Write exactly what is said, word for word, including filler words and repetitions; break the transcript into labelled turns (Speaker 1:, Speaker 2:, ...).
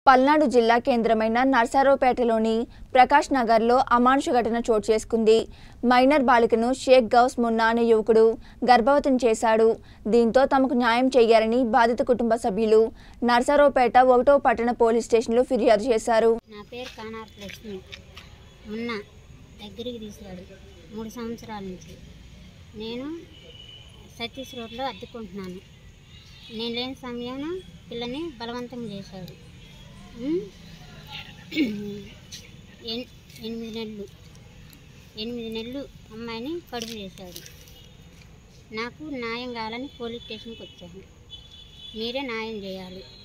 Speaker 1: పల్నాడు జిల్లా కేంద్రమైన నర్సారావుపేటలోని ప్రకాష్ నగర్లో అమానుష ఘటన చోటు చేసుకుంది. మైనర్ బాలికను షేక్ గౌస్ మున్నా అనే యువకుడు గర్భవతిని చేశాడు. దీంతో తమకు న్యాయం చేయాలని బాధిత కుటుంబ సభ్యులు నర్సారావుపేట ఒకటో పట్టణ పోలీస్ స్టేషన్లో ఫిర్యాదు చేశారు.
Speaker 2: నా పేరు కానార్ లక్ష్మి. మున్నా దగ్గరికి తీసాడు మూడు సంవత్సరాల నుంచి. నేను సతీష్ రోడ్లో అద్దెకుంటున్నాను. నేను లేని సమయాన పిల్లని బలవంతం చేశాడు. ఎనిమిది నెలలు ఎనిమిది నెలలు అమ్మాయిని కడుపు చేశాడు. నాకు న్యాయం కావాలని పోలీస్ స్టేషన్కి వచ్చాను. మీరే న్యాయం చేయాలి.